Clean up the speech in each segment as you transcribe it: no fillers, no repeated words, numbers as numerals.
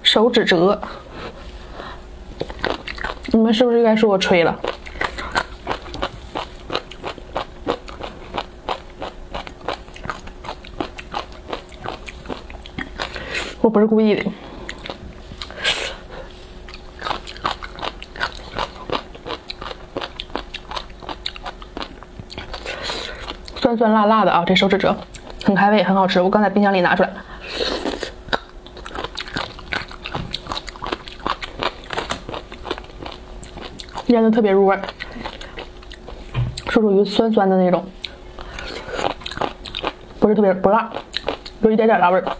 手指折，你们是不是应该说我吹了？我不是故意的。酸酸辣辣的啊，这手指折很开胃，很好吃。我刚才冰箱里拿出来。腌的特别入味，是属于酸酸的那种，不是特别不辣，有一点点辣味儿。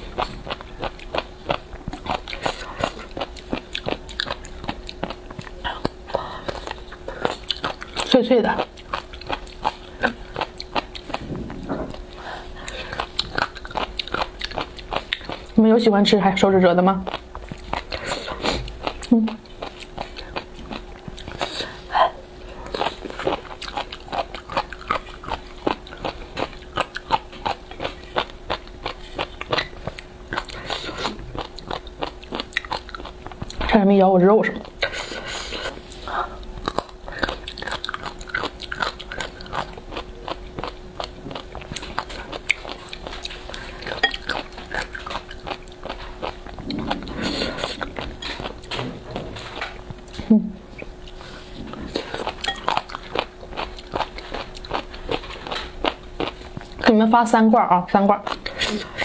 脆脆的。你们有喜欢吃还手指折的吗？差点没咬我肉什么的。给你们发3罐啊，3罐。